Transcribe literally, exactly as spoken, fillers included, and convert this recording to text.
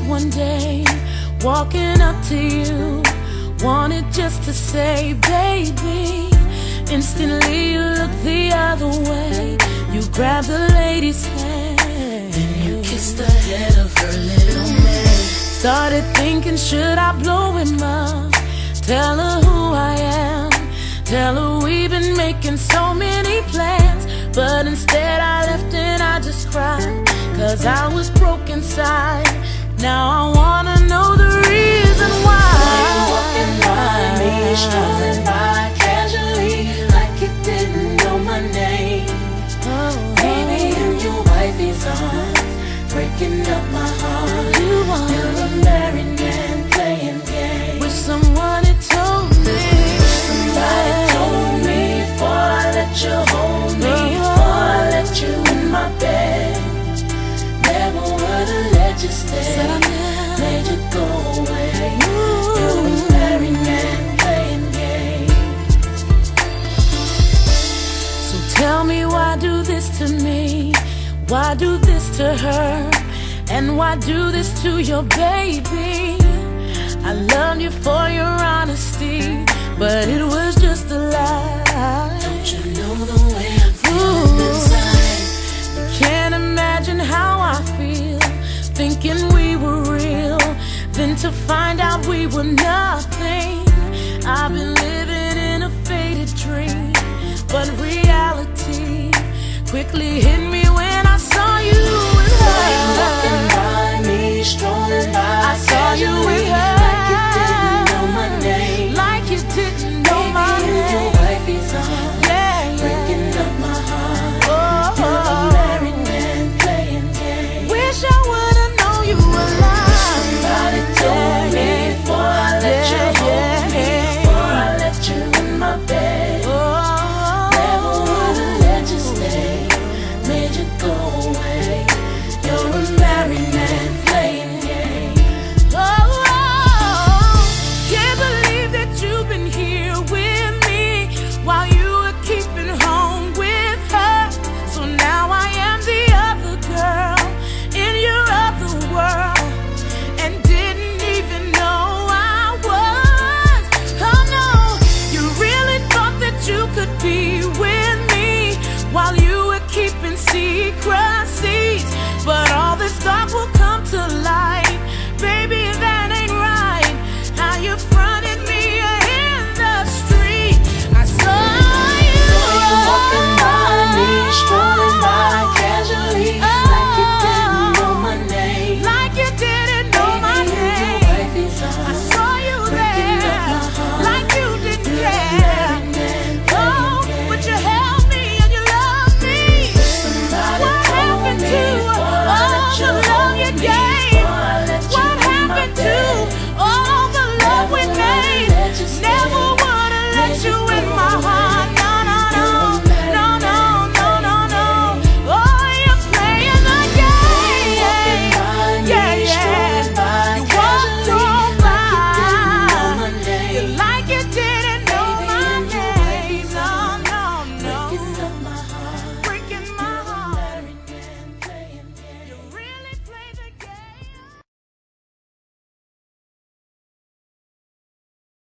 one day, walking up to you, wanted just to say, baby. Instantly you looked the other way. You grabbed the lady's hand, then you kissed the head of her little man. Started thinking, should I blow him up? Tell her who I am, tell her we've been making so many plans. But instead I left and I just cried, cause I was broke inside. Now I wanna know the reason why. Why you walking by me, strolling by casually, like you didn't know my name. Oh, baby, in your wifey's arms, breaking up my heart. You are You're a married man playing games with someone that told me. Somebody told me before I let you hold me, before I let you in my bed. Never would've let you stay, Said I never made you go away. You're a married man playing games. So tell me, why do this to me? Why do this to her? And why do this to your baby? I loved you for your honesty, but it was just a lie. Don't you know the way I'm feeling inside? You can't imagine how I feel, thinking we were real, then to find out we were nothing. I've been living in a faded dream, but reality quickly hit